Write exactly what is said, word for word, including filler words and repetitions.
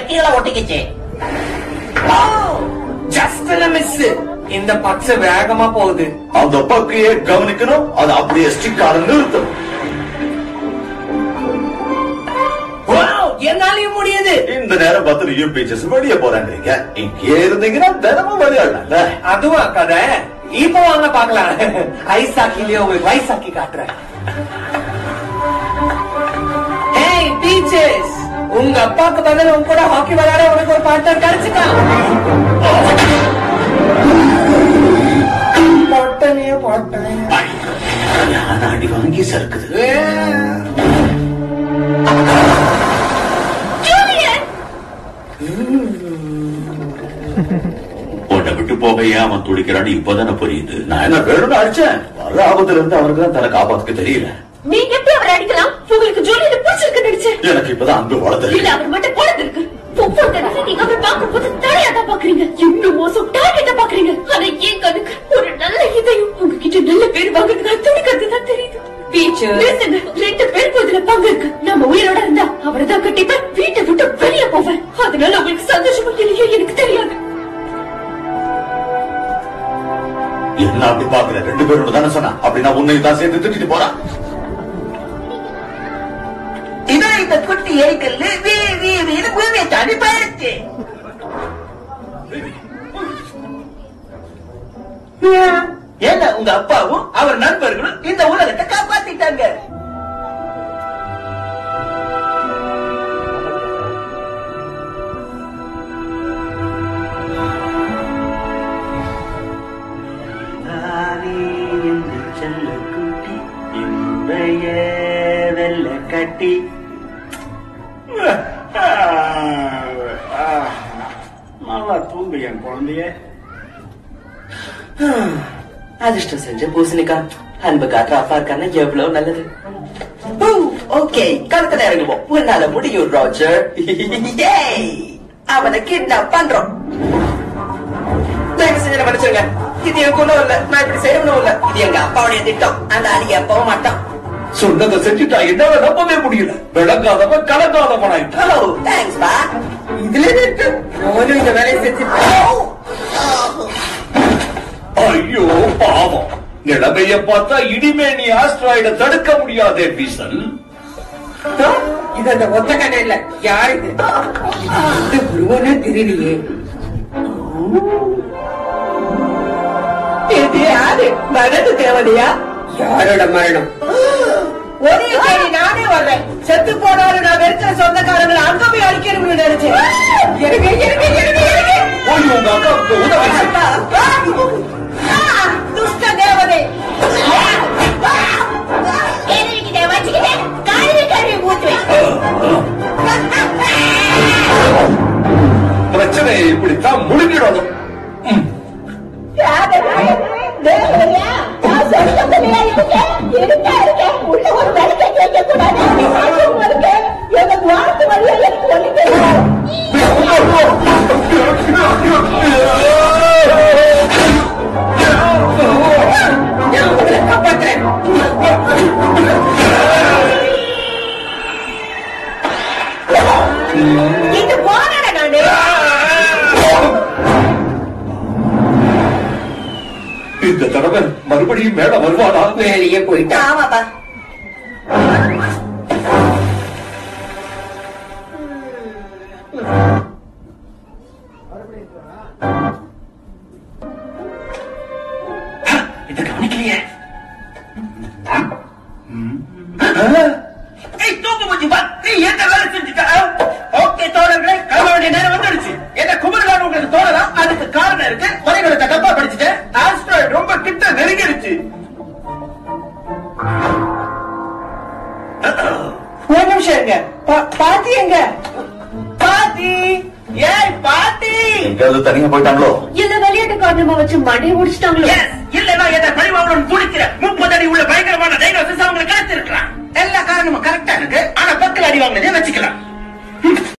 கீழே ஒட்டிக்கிச்சு. Just miss. இந்த பக்ஸ் வேகமா போகுது. அந்த பக்கையே கவனிக்கணும், அது அப்படியே ஸ்டிக்கார நிறுத்தணும். என்னாலையும் முடியுது. இந்த நேரம் பார்த்து யூ பீச்சஸ் வெளியே போறான்றீங்க. இங்கே இருந்தீங்கன்னா தினமும் விளையாடல. அதுவா கதை. இப்ப வாங்க பாக்கலாம். ஐஸ் ஹாக்கிலயே உங்களுக்கு ஐஸ் ஹாக்கி காட்டுறேன். ஏய் பீச்சஸ், உங்க அப்பாக்கு பதில் உங்க கூட ஹாக்கி விளையாட உனக்கு ஒரு பார்ட்னர் கிடைச்சிட்டான். பொட்டனே பொட்டனே அடி வாங்கி சறுக்குது. உன்னை விட்டு போக ஏன் அவன் துடிக்கிறான்னு இப்பதானே புரியுது. நான் என்ன வேணும்னு அடிச்சேன். வர ஆபத்துல இருந்து அவருக்கு தான் தன்னை காப்பாத்துக்க தெரியல. நீங்க எப்படி அவரை அடிக்கலாம்? உங்களுக்கு ஜூலியில பிடிச்சிருக்கு நினைச்சு. எனக்கு இப்பதான் அன்பு வளர்த்து. இல்ல அவர் மட்டும் குழந்தை இருக்கு. ஒவ்வொரு தடவை நீங்க அவர் பார்க்கும் போது தலையாட்டா பாக்குறீங்க. இன்னும் மோசம் டார்கெட்டா பாக்குறீங்க. ஆனா ஏன் கணக்கு ஒரு நல்ல இதயம் உங்ககிட்ட நல்ல பேர் வாங்குறதுக்கு துடிக்கிறது தான் தெரியுது. ரெண்டு பேருக்கு இதுல பங்கு இருக்கு. நம்ம உயிரோட இருந்தா அவரை தான் கட்டிப்பேன், வீட்டை விட்டு வெளியே போவேன். அதனால உங்களுக்கு சந்தோஷமா இல்லையோ எனக்கு தெரியாது. என்ன அப்படி பாக்குற? ரெண்டு பேரோட தானே சொன்னா. அப்படின்னா உன்னை தான் சேர்த்து திட்டிட்டு போறான். இதான் இந்த குட்டி ஏரிக்கல்லு வீ வீ வீடு பூமியை தாண்டி போயிருச்சு. ஏன்னா உங்க அப்பாவும் அவர் நண்பர்களும் இந்த உலகத்தை காப்பாத்திட்டாங்க. வெள்ள கட்டி நல்லா தூங்கு என் குழந்தைய. அதிர்ஷ்டம் செஞ்ச பூசணிக்கா அன்பு காட்டுற அப்பா இருக்கான எவ்வளவு நல்லது. ஓகே, களத்துல இறங்குவோம். உன்னால முடியும் ராஜர். அவனை கிட்னாப் பண்றோம். தயவு செஞ்சு மன்னிச்சிருங்க. இது எனக்கு ஒண்ணும் இல்ல, நான் இப்படி செய்யணும் இல்ல. இது எங்க அப்பாவுடைய திட்டம். அந்த அடிய போக மாட்டான். சொன்னதை செஞ்சுட்டா என்னால நம்பவே முடியல. விளங்காதவன் கலங்காதவன் ஆயிட்டான். ஓ தேங்க்ஸ் பா. இதுல இருக்கு நானும் இந்த வேலையை செஞ்சு. ஐயோ பாவம், நிலைமைய பார்த்தா இனிமே நீ ஆஸ்ட்ராய்ட தடுக்க முடியாதே பீசல். இது அந்த ஒத்த கதை இல்ல. யாரு இது? இது குருவனே தெரியலையே. இது யாரு? மரணத்து தேவதையா? யாரோட மரணம்? ஒரே கேள்வி நானே வர்றேன். செத்து போனாலும் நான் வெறுக்கிற சொந்தக்காரங்களை அங்க போய் அழிக்கணும்னு நினைச்சேன். எனக்கு எனக்கு எனக்கு எனக்கு உங்க அக்காவுக்கு உதவி. துஷ்ட தேவதை பிரச்சனையை இப்படித்தான் முழுங்கிடணும். இது போனட நானே. இந்த தடவை மறுபடியும் மேடம் வருவானா? வெளியே போயிட்டா. ஆமாப்பா. இத கவனிக்கலையே. தூக்கு முடிஞ்சு பா. நீ என்ன வேலை செஞ்சுட்ட? ஓகே தோழர்களே, அவருடைய நேரம் வந்துடுச்சு. என்ன குமரலான்னு உங்களுக்கு தோணலாம். அதுக்கு காரணம் இருக்கு. குறைகளை தப்பா படிச்சுட்டு ஆஸ்ட்ராய்டு ரொம்ப கிட்ட நெருங்கிடுச்சு. ஒரு நிமிஷம் இருங்க. பாத்தி எங்க? பாத்தி ஏய் பாத்தி எங்கேயாவது தனியா போயிட்டாங்களோ? இந்த விளையாட்டு காரணமா வச்சு மண்டையை முடிச்சிட்டாங்களோ? இல்லன்னா என்ன பழிவாங்கன்னு துடிக்கிற முப்பது அடி உள்ள பயங்கரமான டைனோசர்ஸ் அவங்களை கிடைச்சிருக்கிறான். எல்லா காரணமும் கரெக்டா இருக்கு. ஆனா பக்கத்துல அடி வாங்கினதே வச்சுக்கலாம்.